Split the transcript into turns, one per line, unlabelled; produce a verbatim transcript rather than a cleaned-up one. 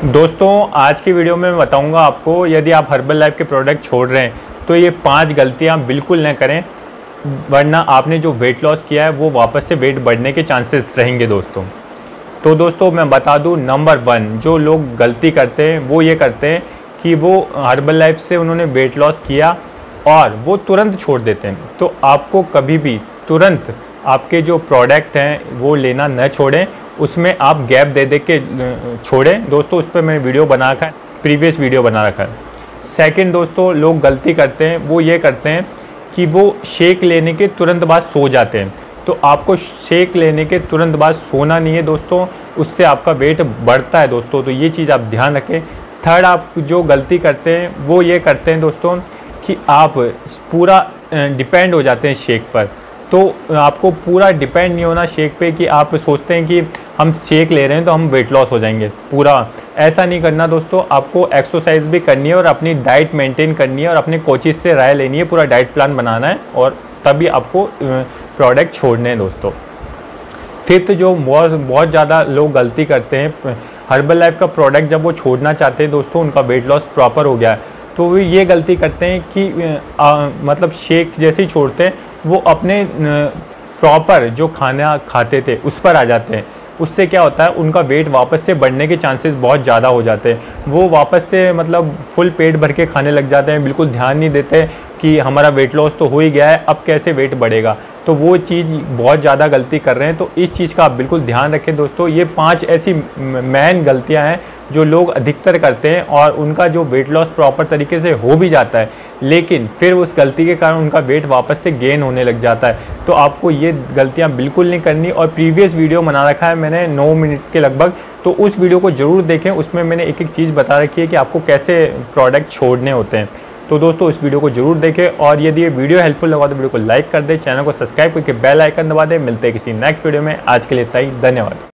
दोस्तों आज की वीडियो में मैं बताऊंगा आपको, यदि आप हर्बल लाइफ के प्रोडक्ट छोड़ रहे हैं तो ये पांच गलतियां बिल्कुल न करें, वरना आपने जो वेट लॉस किया है वो वापस से वेट बढ़ने के चांसेस रहेंगे दोस्तों। तो दोस्तों मैं बता दूं, नंबर वन जो लोग गलती करते हैं वो ये करते हैं कि वो हर्बल लाइफ से उन्होंने वेट लॉस किया और वो तुरंत छोड़ देते हैं। तो आपको कभी भी तुरंत आपके जो प्रोडक्ट हैं वो लेना न छोड़ें, उसमें आप गैप दे दे के छोड़ें दोस्तों। उस पर मैंने वीडियो बना रखा है, प्रीवियस वीडियो बना रखा है। सेकंड दोस्तों, लोग गलती करते हैं वो ये करते हैं कि वो शेक लेने के तुरंत बाद सो जाते हैं। तो आपको शेक लेने के तुरंत बाद सोना नहीं है दोस्तों, उससे आपका वेट बढ़ता है दोस्तों। तो ये चीज़ आप ध्यान रखें। थर्ड, आप जो गलती करते हैं वो ये करते हैं दोस्तों कि आप पूरा डिपेंड हो जाते हैं शेक पर। तो आपको पूरा डिपेंड नहीं होना शेक पे कि आप सोचते हैं कि हम शेक ले रहे हैं तो हम वेट लॉस हो जाएंगे। पूरा ऐसा नहीं करना दोस्तों। आपको एक्सरसाइज भी करनी है और अपनी डाइट मेंटेन करनी है और अपने कोचेज से राय लेनी है, पूरा डाइट प्लान बनाना है और तभी आपको प्रोडक्ट छोड़ने हैं दोस्तों। फिफ्थ, जो बहुत बहुत ज़्यादा लोग गलती करते हैं, हर्बल लाइफ का प्रोडक्ट जब वो छोड़ना चाहते हैं दोस्तों, उनका वेट लॉस प्रॉपर हो गया है तो वो ये गलती करते हैं कि आ, मतलब शेक जैसे ही छोड़ते हैं वो अपने प्रॉपर जो खाना खाते थे उस पर आ जाते हैं। उससे क्या होता है, उनका वेट वापस से बढ़ने के चांसेस बहुत ज़्यादा हो जाते हैं। वो वापस से मतलब फुल पेट भर के खाने लग जाते हैं, बिल्कुल ध्यान नहीं देते कि हमारा वेट लॉस तो हो ही गया है, अब कैसे वेट बढ़ेगा। तो वो चीज़ बहुत ज़्यादा गलती कर रहे हैं। तो इस चीज़ का आप बिल्कुल ध्यान रखें दोस्तों। ये पांच ऐसी मेन गलतियां हैं जो लोग अधिकतर करते हैं और उनका जो वेट लॉस प्रॉपर तरीके से हो भी जाता है, लेकिन फिर उस गलती के कारण उनका वेट वापस से गेन होने लग जाता है। तो आपको ये गलतियां बिल्कुल नहीं करनी। और प्रीवियस वीडियो बना रखा है मैंने नौ मिनट के लगभग, तो उस वीडियो को ज़रूर देखें। उसमें मैंने एक एक चीज़ बता रखी है कि आपको कैसे प्रोडक्ट छोड़ने होते हैं। तो दोस्तों इस वीडियो को जरूर देखें और यदि ये वीडियो हेल्पफुल लगा तो वीडियो को लाइक कर दें, चैनल को सब्सक्राइब करके बेल आइकन दबा दें। मिलते हैं किसी नेक्स्ट वीडियो में। आज के लिए इतना ही, धन्यवाद।